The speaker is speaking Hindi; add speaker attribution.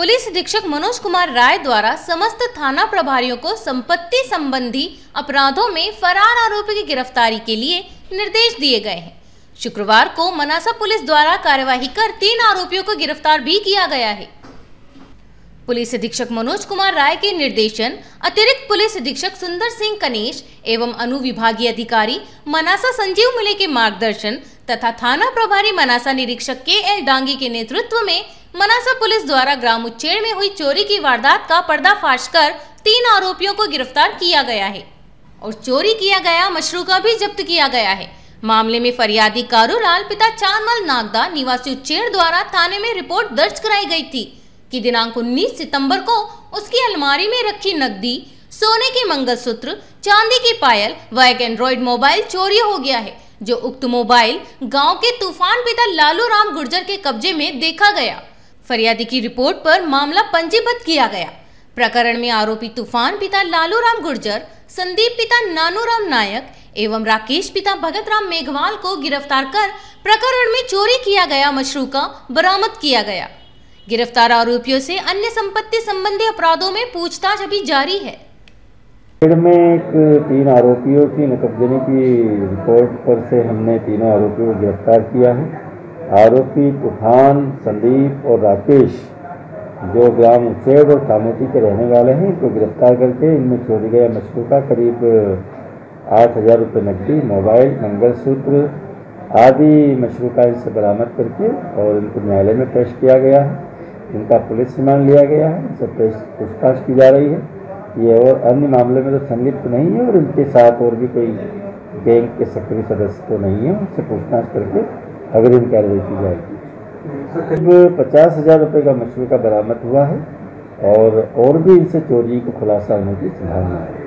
Speaker 1: पुलिस अधीक्षक मनोज कुमार राय द्वारा समस्त थाना प्रभारियों को संपत्ति संबंधी अपराधों में फरार आरोपी की गिरफ्तारी के लिए निर्देश दिए गए हैं। शुक्रवार को मनासा पुलिस द्वारा कार्यवाही कर 3 आरोपियों को गिरफ्तार भी किया गया है। पुलिस अधीक्षक मनोज कुमार राय के निर्देशन अतिरिक्त पुलिस अधीक्षक सुंदर सिंह कनेश एवं अनुविभागीय अधिकारी मनासा संजीव मिले के मार्गदर्शन तथा थाना प्रभारी मनासा निरीक्षक के.एल. डांगी के नेतृत्व में मनासा पुलिस द्वारा ग्राम उच्चेड़ में हुई चोरी की वारदात का पर्दाफाश कर 3 आरोपियों को गिरफ्तार किया गया है और चोरी किया गया मशरूका भी जब्त किया गया है। मामले में फरियादी कारूलाल पिता चांदमल नागदा निवासी उच्चेड़ द्वारा थाने में रिपोर्ट दर्ज कराई गई थी कि दिनांक 19 सितंबर को उसकी अलमारी में रखी नकदी, सोने के मंगलसूत्र, चांदी की पायल व एक एंड्रॉइड मोबाइल चोरी हो गया है, जो उक्त मोबाइल गांव के तूफान पिता लालू राम गुर्जर के कब्जे में देखा गया। फरियादी की रिपोर्ट पर मामला पंजीबद्ध किया गया। प्रकरण में आरोपी तूफान पिता लालू राम गुर्जर, संदीप पिता नानूराम नायक एवं राकेश पिता भगत राम मेघवाल को गिरफ्तार कर प्रकरण में चोरी किया गया मशरूका बरामद किया गया। गिरफ्तार आरोपियों से अन्य संपत्ति संबंधी अपराधों में पूछताछ अभी जारी है।
Speaker 2: में 3 आरोपियों की नकबजनी की रिपोर्ट पर से हमने तीनों आरोपियों को गिरफ्तार किया है। आरोपी तूफान, संदीप और राकेश जो ग्राम उच्चेड़ और कामोती के रहने वाले हैं, इनको गिरफ्तार करके इनमें चोरी गया मशरूका करीब 8,000 रुपये नकदी, मोबाइल, मंगलसूत्र आदि मशरूका इनसे बरामद करके और इनको न्यायालय में पेश किया गया है। इनका पुलिस रिमांड लिया गया है, इनसे पूछताछ की जा रही है। ये और अन्य मामले में तो संलिप्त नहीं है और इनके साथ और भी कोई गैंग के सक्रिय सदस्य तो नहीं है, उनसे पूछताछ करके अग्रिम कार्रवाई की जाएगी। करीब 50,000 रुपये का मशरूका बरामद हुआ है और भी इनसे चोरी को खुलासा होने की संभावना है।